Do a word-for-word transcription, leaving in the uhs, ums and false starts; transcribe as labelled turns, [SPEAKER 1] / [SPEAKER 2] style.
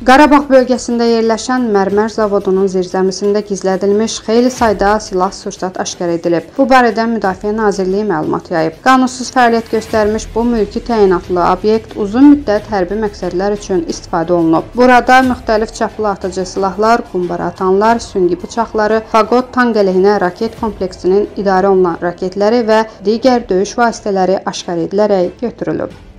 [SPEAKER 1] Qarabağ bölgəsində yerləşən mərmər zavodunun zirzəmisində gizlədilmiş xeyli sayda silah-sursat aşkar edilib. Bu barədə Müdafiə Nazirliyi məlumat yayıb. Qanunsuz fəaliyyət göstərmiş bu mülki təyinatlı obyekt uzun müddət hərbi məqsədlər üçün istifadə olunub. Burada müxtəlif çaplı atıcı silahlar, qumbara atanlar, süngü bıçaqları, faqot tank əleyhinə raket kompleksinin idarə olunan raketləri və digər döyüş vasitələri aşkar edilərək götürülüb.